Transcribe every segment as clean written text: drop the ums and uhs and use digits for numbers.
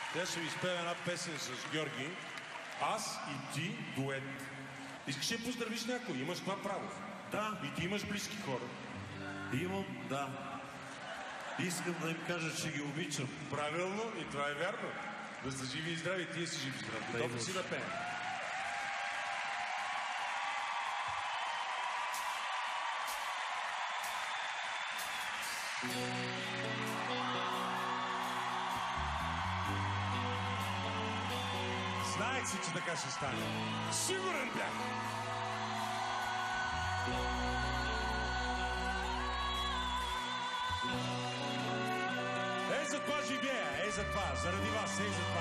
Тя ще ви изпея една песен с Георги. Аз и ти дует. Искаш да поздравиш някой? Имаш това право. Да. И ти имаш близки хора. Имам, да. Искам да им кажа, че ги обичам. Правилно, и това е вярно. Да са живи и здрави, тие си живи и здрави. Готов си да пеем. Знаех си, че така ще стане. Сигурен бях. Ей за това живея, ей за това, заради вас, ей за това.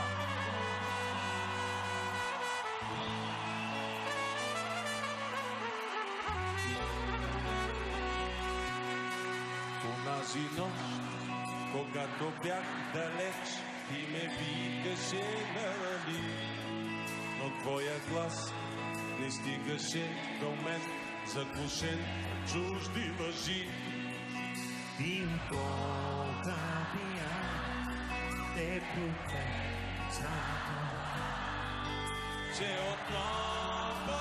Онази нощ, когато бях далеч, ти ме викаше нали, но твоя глас не стигаше до мен, заглушен от чужди лъжи. И болка пия, те припе за това, че отново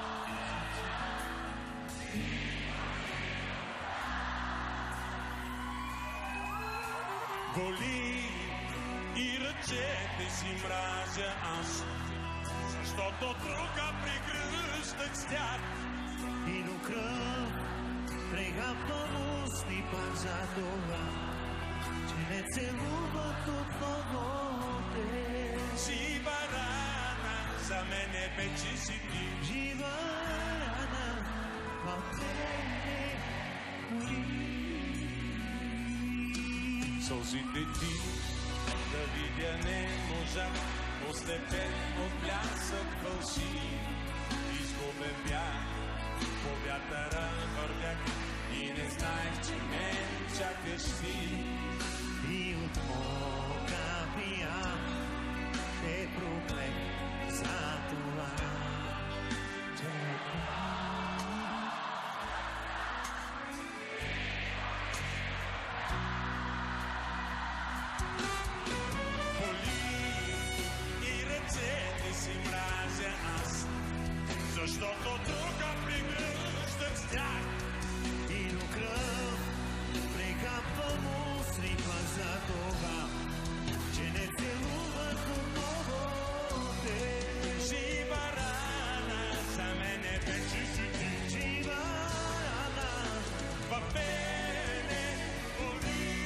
боли и ръцете си мразя аз, защото друга прегръщах с тях. и до кръв прегапвам устни пак за това, че не целуват отново те. Жива рана за мене вече си ти. Жива рана в мене боли. Сълзите ти да видя не можах, постепенно блясък вълши. Изгубен бях, по вятъра вървях и не знаех, че мен чакаш ти. И от мока пия те проклех за това, че си мразя аз, защото друга прегръщах с тях. и до кръв прекапвам устни пак за това, че не целувах отново те. Жива рана за мене вече си ти. Жива рана в мене боли.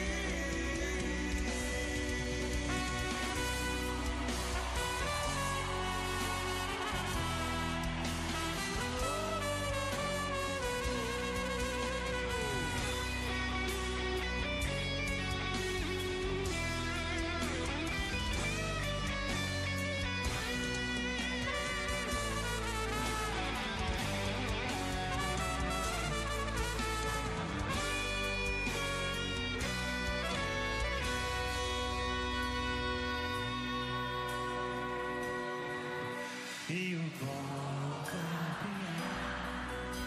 и от болка пия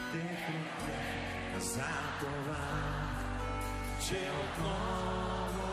те проклех за това, Че отново